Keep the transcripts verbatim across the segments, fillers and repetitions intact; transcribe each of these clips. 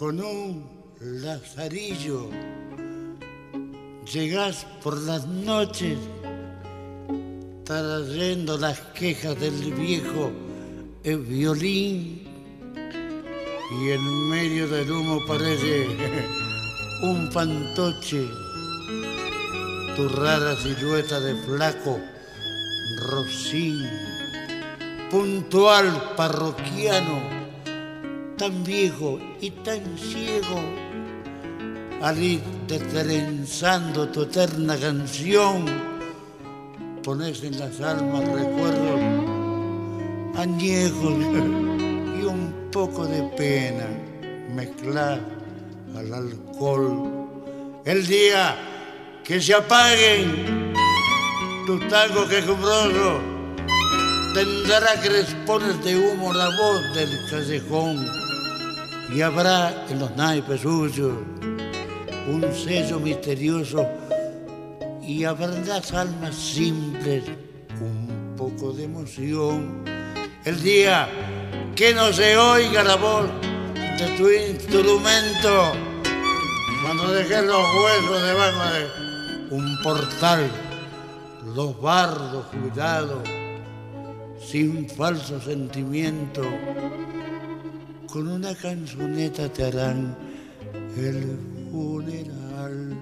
con un lazarillo. Llegás por las noches trayendo las quejas del viejo el violín, y en medio del humo parece un fantoche tu rara silueta de flaco rocín, puntual parroquiano, tan viejo y tan ciego, al ir destrenzando tu eterna canción, pones en las almas recuerdos añejos y un poco de pena mezclar al alcohol. El día que se apaguen tus tangos quejumbrosos, tendrá crespones de humo la voz del callejón, y habrá en los naipes suyos un sello misterioso, y habrá en las almas simples un poco de emoción. El día que no se oiga la voz de tu instrumento, cuando dejes los huesos debajo de un portal, los bardos cuidados, sin falso sentimiento, con una canzoneta te harán el funeral.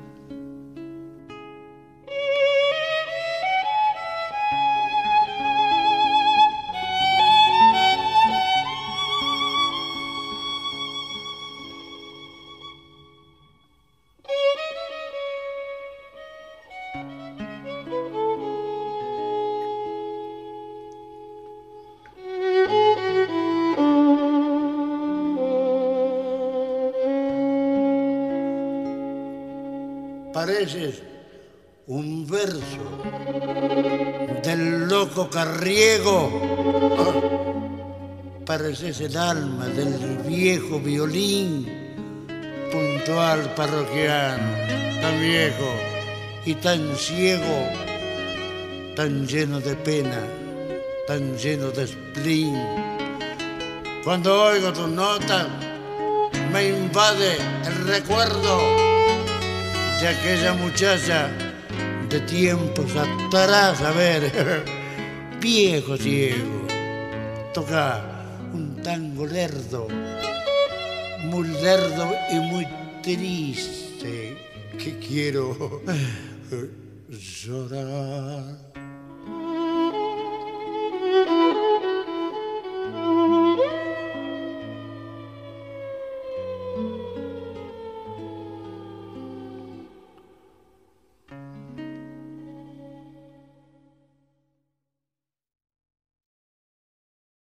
Pareces un verso del loco Carriego, pareces el alma del viejo violín, puntual parroquiano, tan viejo y tan ciego, tan lleno de pena, tan lleno de spleen. Cuando oigo tus notas me invade el recuerdo de aquella muchacha de tiempos atrás. A ver, viejo ciego, toca un tango lerdo, muy lerdo y muy triste, que quiero llorar.